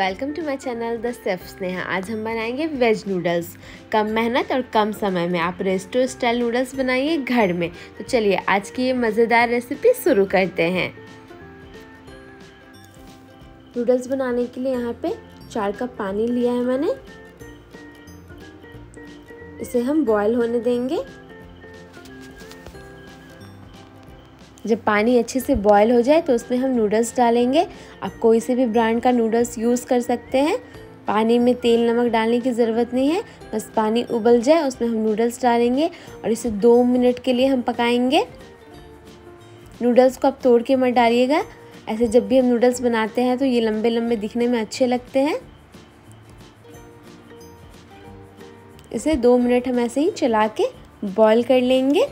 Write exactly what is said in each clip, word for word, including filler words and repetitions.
Welcome to my channel the chef Sneha. आज हम बनाएंगे वेज नूडल्स। कम मेहनत और कम समय में आप रेस्टोरेंट स्टाइल नूडल्स बनाइए घर में। तो चलिए आज की ये मज़ेदार रेसिपी शुरू करते हैं। नूडल्स बनाने के लिए यहाँ पे चार कप पानी लिया है मैंने। इसे हम बॉईल होने देंगे। जब पानी अच्छे से बॉईल हो जाए तो उसमें हम नूडल्स डालेंगे। आप कोई से भी ब्रांड का नूडल्स यूज़ कर सकते हैं। पानी में तेल नमक डालने की ज़रूरत नहीं है, बस पानी उबल जाए उसमें हम नूडल्स डालेंगे और इसे दो मिनट के लिए हम पकाएंगे। नूडल्स को आप तोड़ के मत डालिएगा। ऐसे जब भी हम नूडल्स बनाते हैं तो ये लंबे लंबे दिखने में अच्छे लगते हैं। इसे दो मिनट हम ऐसे ही चला के बॉईल कर लेंगे।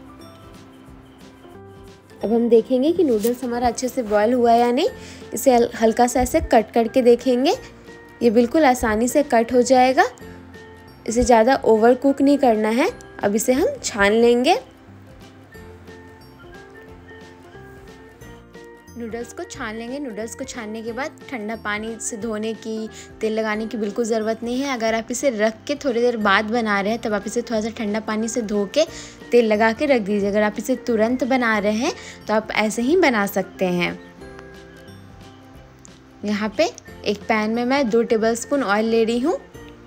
अब हम देखेंगे कि नूडल्स हमारा अच्छे से बॉईल हुआ है या नहीं। इसे हल्का सा ऐसे कट करके देखेंगे। ये बिल्कुल आसानी से कट हो जाएगा। इसे ज़्यादा ओवर कुक नहीं करना है। अब इसे हम छान लेंगे। नूडल्स को छान लेंगे। नूडल्स को छानने के बाद ठंडा पानी से धोने की, तेल लगाने की बिल्कुल ज़रूरत नहीं है। अगर आप इसे रख के थोड़ी देर बाद बना रहे हैं तब आप इसे थोड़ा सा ठंडा पानी से धो के तेल लगा के रख दीजिए। अगर आप इसे तुरंत बना रहे हैं तो आप ऐसे ही बना सकते हैं। यहाँ पे एक पैन में मैं दो टेबलस्पून ऑयल ले रही हूँ।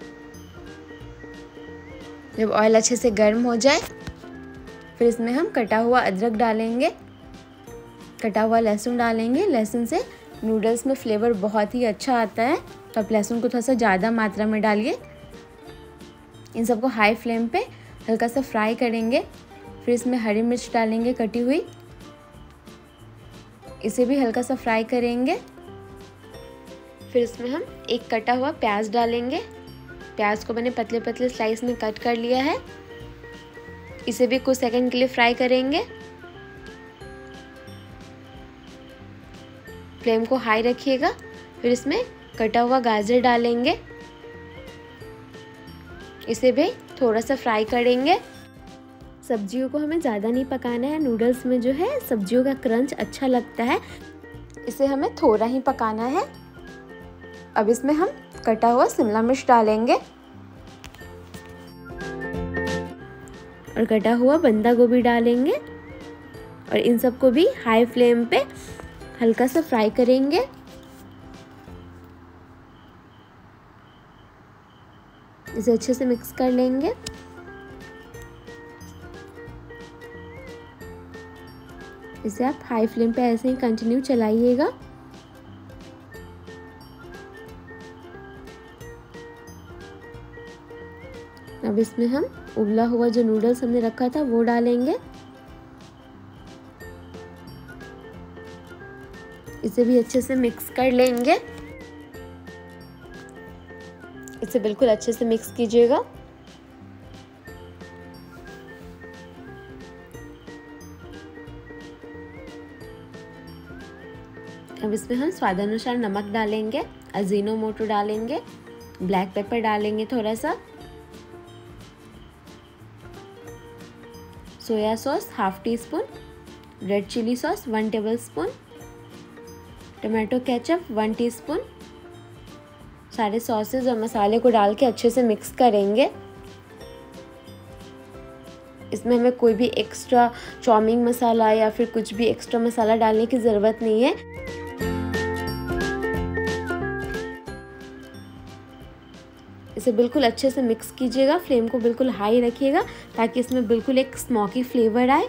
जब ऑयल अच्छे से गर्म हो जाए फिर इसमें हम कटा हुआ अदरक डालेंगे, कटा हुआ लहसुन डालेंगे। लहसुन से नूडल्स में फ्लेवर बहुत ही अच्छा आता है, तो आप लहसुन को थोड़ा सा ज़्यादा मात्रा में डालिए। इन सबको हाई फ्लेम पे हल्का सा फ्राई करेंगे। फिर इसमें हरी मिर्च डालेंगे कटी हुई, इसे भी हल्का सा फ्राई करेंगे। फिर इसमें हम एक कटा हुआ प्याज डालेंगे। प्याज को मैंने पतले पतले स्लाइस में कट कर लिया है। इसे भी कुछ सेकंड के लिए फ्राई करेंगे। फ्लेम को हाई रखिएगा। फिर इसमें कटा हुआ गाजर डालेंगे, इसे भी थोड़ा सा फ्राई करेंगे। सब्जियों को हमें ज़्यादा नहीं पकाना है। नूडल्स में जो है सब्जियों का क्रंच अच्छा लगता है, इसे हमें थोड़ा ही पकाना है। अब इसमें हम कटा हुआ शिमला मिर्च डालेंगे और कटा हुआ बंदा गोभी डालेंगे और इन सबको भी हाई फ्लेम पे हल्का सा फ्राई करेंगे। इसे अच्छे से मिक्स कर लेंगे। इसे आप हाई फ्लेम पे ऐसे ही कंटिन्यू चलाइएगा। अब इसमें हम उबला हुआ जो नूडल्स हमने रखा था वो डालेंगे। इसे भी अच्छे से मिक्स कर लेंगे। इसे बिल्कुल अच्छे से मिक्स कीजिएगा। अब इसमें हम स्वादानुसार नमक डालेंगे, अजीनोमोटो डालेंगे, ब्लैक पेपर डालेंगे थोड़ा सा, soya sauce half teaspoon, red chilli sauce one tablespoon, tomato ketchup one teaspoon. सारे सॉसेज और मसाले को डाल के अच्छे से मिक्स करेंगे। इसमें हमें कोई भी एक्स्ट्रा चाउमीन मसाला या फिर कुछ भी एक्स्ट्रा मसाला डालने की ज़रूरत नहीं है। इसे बिल्कुल अच्छे से मिक्स कीजिएगा। फ्लेम को बिल्कुल हाई रखिएगा ताकि इसमें बिल्कुल एक स्मोकी फ्लेवर आए।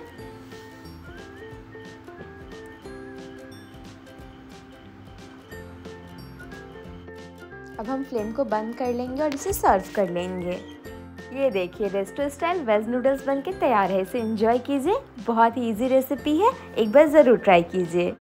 अब हम फ्लेम को बंद कर लेंगे और इसे सर्व कर लेंगे। ये देखिए रेस्टोरेंट स्टाइल वेज नूडल्स बनके तैयार है। इसे एंजॉय कीजिए। बहुत ही इजी रेसिपी है, एक बार ज़रूर ट्राई कीजिए।